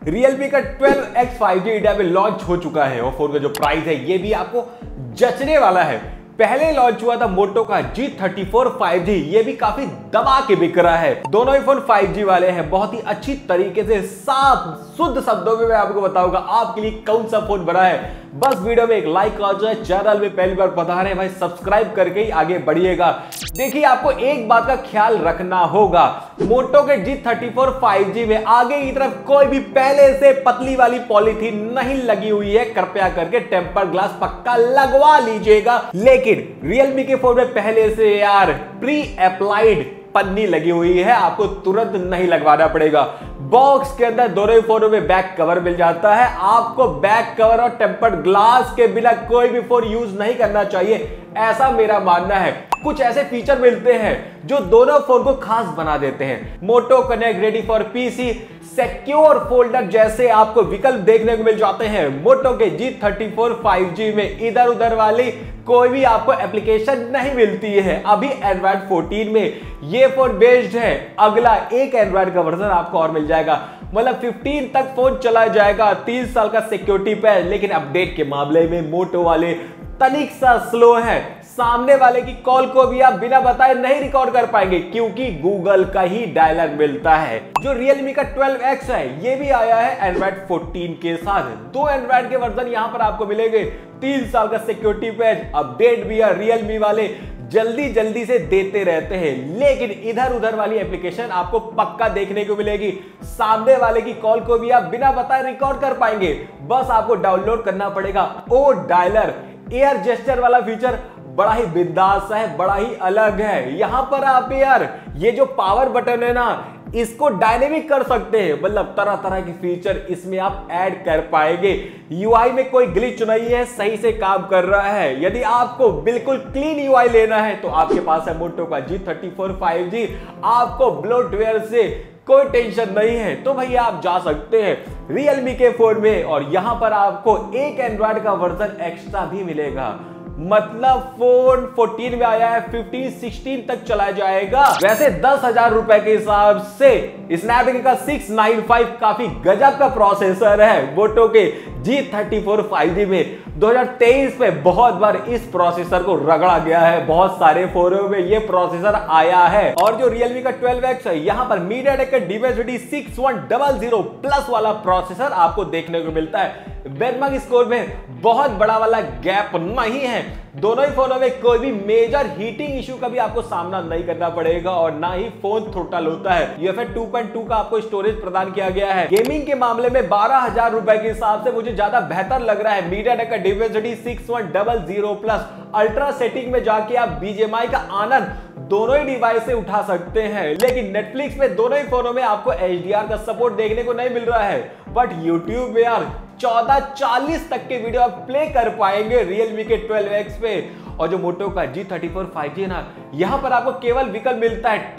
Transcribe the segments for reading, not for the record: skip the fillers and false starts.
Realme का 12X 5G India में launch हो चुका है और फोन का जो प्राइस है ये भी आपको जचने वाला है। पहले लॉन्च हुआ था मोटो का G34 5G, ये भी काफी दबा के बिक रहा है। दोनों ही फोन 5G वाले हैं। बहुत ही अच्छी तरीके से साफ शुद्ध शब्दों में मैं आपको बताऊंगा आपके लिए कौन सा फोन बना है। बस वीडियो में एक लाइक कर जाए, चैनल में पहली बार पधारे हैं भाई सब्सक्राइब करके ही आगे बढ़िएगा। देखिए आपको एक बात का ख्याल रखना होगा, मोटो के G34 5G में आगे की तरफ कोई भी पहले से पतली वाली पॉलीथीन नहीं लगी हुई है। कृपया करके टेम्पर ग्लास पक्का लगवा लीजिएगा। लेकिन Realme के फोन में पहले से यार प्री अप्लाइड पन्नी लगी हुई है, आपको तुरंत नहीं लगवाना पड़ेगा। बॉक्स के अंदर दोनों ही फोनों में बैक कवर मिल जाता है। आपको बैक कवर और टेम्पर्ड ग्लास के बिना कोई भी फोन यूज नहीं करना चाहिए, ऐसा मेरा मानना है। कुछ ऐसे फीचर मिलते हैं जो दोनों फोन को खास बना देते हैं। Moto connect ready for PC, secure folder जैसे आपको विकल्प देखने को मिल जाते हैं। मोटो के G34 5G में इधर उधर वाली कोई भी आपको एप्लीकेशन नहीं मिलती है। अभी एंड्रॉइड 14 में ये फोन बेस्ड है। अगला एक एंड्रॉइड का वर्जन आपको और मिल जाएगा, मतलब 15 तक फोन चला जाएगा। 3 साल का सिक्योरिटी पैच। लेकिन अपडेट के मामले में मोटो वाले तनिक सा स्लो है। सामने वाले की कॉल को भी आप बिना बताए नहीं रिकॉर्ड कर पाएंगे क्योंकि गूगल का ही डायलर मिलता है। जो Realme का 12X है ये भी आया है एंड्रॉइड 14 के साथ। 2 एंड्रॉइड के वर्जन यहां पर आपको मिलेंगे। 3 साल का सिक्योरिटी पैच, अपडेट भी है। Realme वाले जल्दी से देते रहते हैं, लेकिन इधर उधर वाली एप्लीकेशन आपको पक्का देखने को मिलेगी। सामने वाले की कॉल को भी आप बिना बताए रिकॉर्ड कर पाएंगे। बस आपको डाउनलोड करना पड़ेगा ओ डायलर। एयर जेस्चर वाला फीचर बड़ा ही बिंदास है, बड़ा ही अलग है। यहां पर आप यार ये जो पावर बटन है ना, इसको डायनेमिक कर सकते हैं, मतलब तरह तरह के फीचर इसमें आप ऐड कर पाएंगे। यूआई में कोई ग्लिच नहीं है, सही से काम कर रहा है। यदि आपको बिल्कुल क्लीन यूआई लेना है तो आपके पास है मोटो का G34 5G। आपको ब्लोटवेयर से कोई टेंशन नहीं है तो भैया आप जा सकते हैं Realme के फोन में। और यहां पर आपको एक एंड्रॉइड का वर्जन एक्स्ट्रा भी मिलेगा, मतलब फोन 14 में आया है, 15 16 तक चला जाएगा। वैसे 10,000 रुपए के हिसाब से स्नैपड्रैगन का 695 काफी गजब का प्रोसेसर है। मोटो के G34 5G में 2023 में बहुत बार इस प्रोसेसर को रगड़ा गया है, बहुत सारे फोनों में ये प्रोसेसर आया है। और जो Realme का 12X है यहां पर MediaTek का Dimensity 6100 प्लस वाला प्रोसेसर आपको देखने को मिलता है। बेंचमार्क स्कोर में बहुत बड़ा वाला गैप नहीं है। दोनों ही फोनों में कोई भी मेजर हीटिंग इशू का भी आपको सामना नहीं करना पड़ेगा और ना ही फोन थ्रोटल होता है। UFS 2.2 का आपको स्टोरेज प्रदान किया गया है। गेमिंग के मामले में 12,000 रुपए के हिसाब से मुझे ज्यादा बेहतर लग रहा है MediaTek का Dimensity 6100 प्लस। अल्ट्रा सेटिंग में जाके आप BGMI का आनंद दोनों ही डिवाइस से उठा सकते हैं। लेकिन नेटफ्लिक्स में दोनों ही फोनों में आपको HDR का सपोर्ट देखने को नहीं मिल रहा है, बट YouTube में यार 1440 तक के वीडियो आप प्ले कर पाएंगे Realme के 12X पे। और जो मोटो का G34 5G है ना, यहां पर आपको केवल विकल्प मिलता है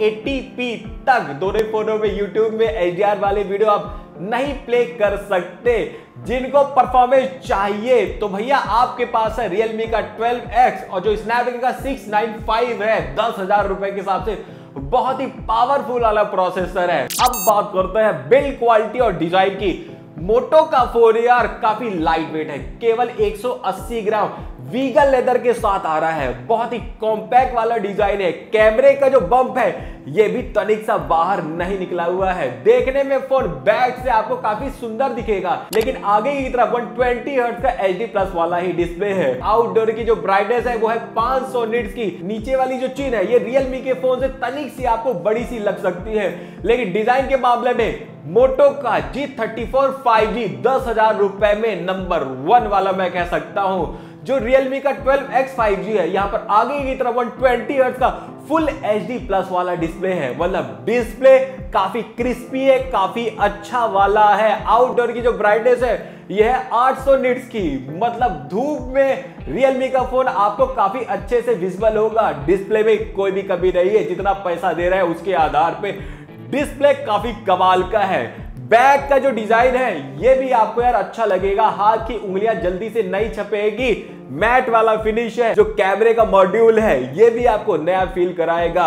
1080p तक। दोनों फोनों में YouTube में HDR वाले वीडियो आप नहीं प्ले कर सकते। जिनको परफॉर्मेंस चाहिए तो भैया आपके पास है Realme का 12X और जो स्नैपड्रैगन का 695 है 10,000 रुपए के हिसाब से बहुत ही पावरफुल वाला प्रोसेसर है। अब बात करते हैं बिल्ड क्वालिटी और डिजाइन की। मोटो का फोन यार काफी लाइट वेट है, केवल 180 ग्राम वीगल लेदर के साथ आ रहा है। बहुत ही कॉम्पैक्ट वाला डिजाइन है। कैमरे का जो बम्प है ये भी तनिक सा बाहर नहीं निकला हुआ है। देखने में फोन बैक से आपको काफी सुंदर दिखेगा, लेकिन आगे की तरफ 120 हर्ट्ज का HD प्लस वाला ही डिस्प्ले है। आउटडोर की जो ब्राइटनेस है वो है 500 निट्स की। नीचे वाली जो चीज है ये Realme के फोन से तनिक सी आपको बड़ी सी लग सकती है, लेकिन डिजाइन के मामले में मोटो का G34 5G 10,000 रुपए में नंबर 1 वाला मैं कह सकता हूं। जो Realme का 12X 5G है यहां पर आगे की तरफ 120 हर्ट्ज का फुल HD प्लस वाला डिस्प्ले है, मतलब डिस्प्ले काफी क्रिस्पी है, काफी अच्छा वाला है। आउटडोर की जो ब्राइटनेस है यह है 800 निट्स की, मतलब धूप में Realme का फोन आपको काफी अच्छे से विजिबल होगा। डिस्प्ले में कोई भी कमी नहीं है, जितना पैसा दे रहा है उसके आधार पे डिस्प्ले काफी कमाल का है। बैक का जो डिजाइन है ये भी आपको यार अच्छा लगेगा, हाथ की उंगलियां जल्दी से नहीं छपेगी। मैट वाला फिनिश है। जो कैमरे का मॉड्यूल है ये भी आपको नया फील कराएगा।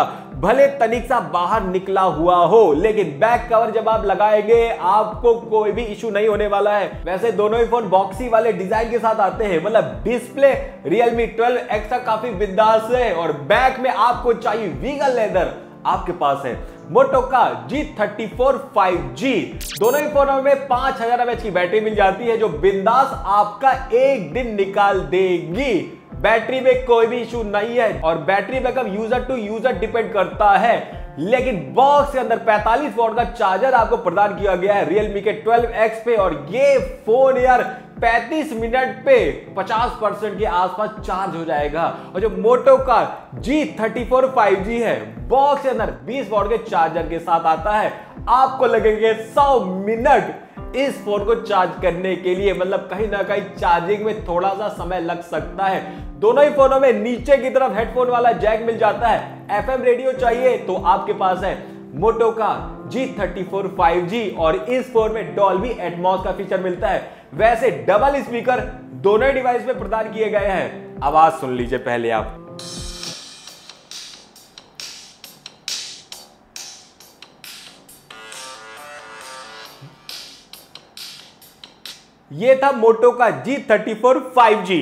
भले तनिक सा बाहर निकला हुआ हो, लेकिन बैक कवर जब आप लगाएंगे आपको कोई भी इशू नहीं होने वाला है। वैसे दोनों ही फोन बॉक्सी वाले डिजाइन के साथ आते हैं, मतलब डिस्प्ले Realme 12X का काफी बिंदास है और बैक में आपको चाहिए वीगन लेदर आपके पास है। मोटो का G34 5G, दोनों ही फोनों में 5000 mAh की बैटरी मिल जाती है जो बिंदास आपका एक दिन निकाल देगी। बैटरी में कोई भी इशू नहीं है और battery backup user to user depend करता है, लेकिन बॉक्स के अंदर 45 वॉट का चार्जर आपको प्रदान किया गया है Realme के 12X पे और ये फोन यार 35 मिनट पे 50% के आसपास चार्ज हो जाएगा। और जो मोटो का G34 5G है बॉक्स के अंदर 20 वॉट के चार्जर के साथ आता है, आपको लगेंगे 100 मिनट इस फोन को चार्ज करने के लिए, मतलब कहीं ना कहीं चार्जिंग में थोड़ा सा समय लग सकता है। दोनों ही फोनों में नीचे की तरफ हेडफोन वाला जैक मिल जाता है। FM रेडियो चाहिए तो आपके पास है मोटो का G34 5G और इस फोन में डॉल्बी एटमॉस का फीचर मिलता है। वैसे डबल स्पीकर दोनों ही डिवाइस में प्रदान किए गए हैं। आवाज सुन लीजिए पहले आप। ये था मोटो का G34 5G।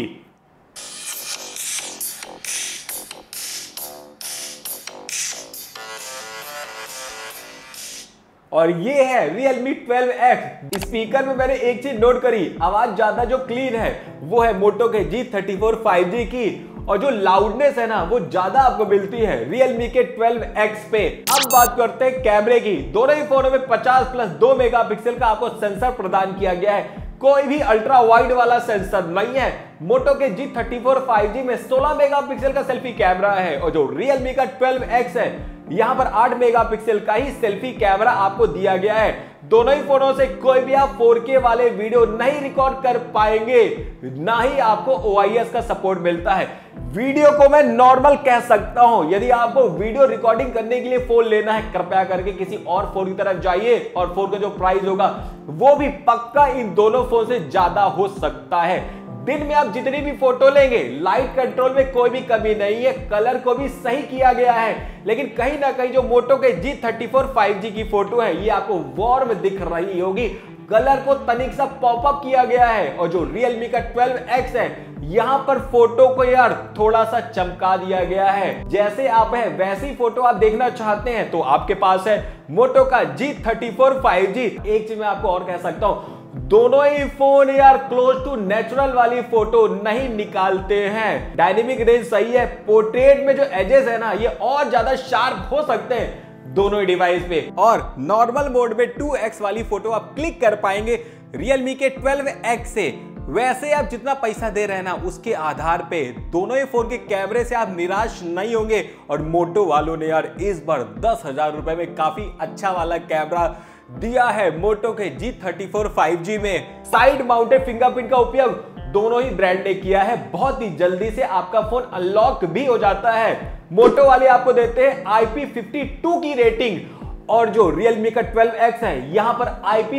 और ये है Realme 12X। स्पीकर में मैंने एक चीज नोट करी, आवाज ज्यादा जो क्लीन है वो है मोटो के G34 5G की, और जो लाउडनेस है ना वो ज्यादा आपको मिलती है Realme के 12X पे। अब बात करते हैं कैमरे की। दोनों ही फोनों में 50+2 मेगापिक्सल का आपको सेंसर प्रदान किया गया है, कोई भी अल्ट्रा वाइड वाला सेंसर नहीं है। मोटो के G34 5G में 16 मेगापिक्सल का सेल्फी कैमरा है और जो Realme का 12X है यहां पर 8 मेगापिक्सल का ही सेल्फी कैमरा आपको दिया गया है। दोनों ही फोनों से कोई भी आप 4K वाले वीडियो नहीं रिकॉर्ड कर पाएंगे, ना ही आपको OIS का सपोर्ट मिलता है। वीडियो को मैं नॉर्मल कह सकता हूं। यदि आपको वीडियो रिकॉर्डिंग करने के लिए फोन लेना है, कृपया करके किसी और फोन की तरफ जाइए और फोन का जो प्राइस होगा वो भी पक्का इन दोनों फोन से ज्यादा हो सकता है। दिन में आप जितनी भी फोटो लेंगे लाइट कंट्रोल में कोई भी कमी नहीं है, कलर को भी सही किया गया है, लेकिन कहीं ना कहीं जो मोटो के G34 5G की फोटो है ये आपको वार्म दिख रही होगी, कलर को तनिक सा पॉपअप किया गया है। और जो Realme का 12X है यहां पर फोटो को यार थोड़ा सा चमका दिया गया है। जैसे आप है वैसी फोटो आप देखना चाहते हैं तो आपके पास है मोटो का G34 5G। एक चीज मैं आपको और कह सकता हूं, दोनों ही फोन यार क्लोज टू नेचुरल वाली फोटो नहीं निकालते हैं। डायनेमिक रेंज सही है, पोर्ट्रेट में जो एजेस है ना ये और ज्यादा शार्प हो सकते हैं दोनों ही डिवाइस पे, और नॉर्मल मोड में 2x वाली फोटो आप क्लिक कर पाएंगे Realme के 12X से। वैसे आप जितना पैसा दे रहे हैं ना उसके आधार पे दोनों ही फोन के कैमरे से आप निराश नहीं होंगे। और मोटो वालों ने यार इस बार 10,000 रुपए में काफी अच्छा वाला कैमरा दिया है मोटो के G34 5G में। साइड माउंटेड फिंगरप्रिंट का उपयोग दोनों ही ब्रांड ने किया है, बहुत ही जल्दी से आपका फोन अनलॉक भी हो जाता है। मोटो वाले आपको देते हैं IP52 की रेटिंग और जो Realme का 12X है यहां पर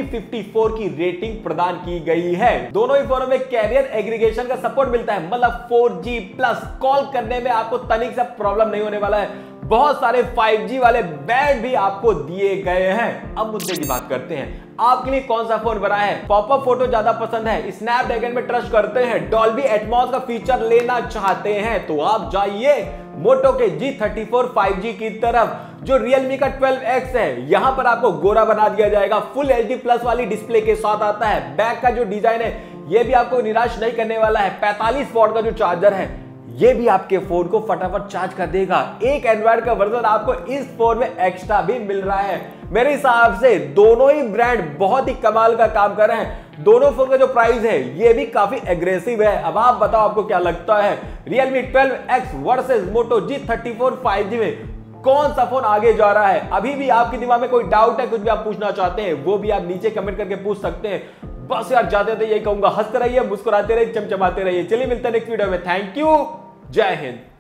IP54 की रेटिंग प्रदान की गई है। दोनों ही फोनों में कैरियर एग्रीगेशन का सपोर्ट मिलता है, मतलब 4G प्लस कॉल करने में आपको तनिक सा प्रॉब्लम नहीं होने वाला है। बहुत सारे 5G वाले बैंड भी आपको दिए गए हैं। अब मुद्दे की बात करते हैं, आपके लिए कौन सा फोन बना है? पॉपअप फोटो ज्यादा पसंद है, स्नैपड्रैगन में ट्रस्ट करते हैं, डॉल्बी एटमॉस का फीचर लेना चाहते हैं तो आप जाइए मोटो के G34 5G की तरफ। जो Realme का 12X है यहां पर आपको गोरा बना दिया जाएगा, फुल HD प्लस वाली डिस्प्ले के साथ आता है। बैक का जो डिजाइन है ये भी आपको निराश नहीं करने वाला है। 45 वॉट का जो चार्जर है ये भी आपके फोन को फटाफट चार्ज कर देगा। एक एंड्रॉइड का वर्जन आपको इस फोन में एक्स्ट्रा भी मिल रहा है। मेरे हिसाब से दोनों ही ब्रांड बहुत ही कमाल का काम कर रहे हैं। दोनों फोन का जो प्राइस है ये भी काफी एग्रेसिव है। अब आप बताओ आपको क्या लगता है, Realme 12X वर्सेस मोटो G34 5G में कौन सा फोन आगे जा रहा है? अभी भी आपके दिमाग में कोई डाउट है, कुछ भी आप पूछना चाहते हैं वो भी आप नीचे कमेंट करके पूछ सकते हैं। बस यार जाते थे यही कहूंगा, हंसते रहिए, मुस्कुराते रहिए, चमचमाते रहिए। चलिए मिलते हैं नेक्स्ट वीडियो में। थैंक यू, जय हिंद।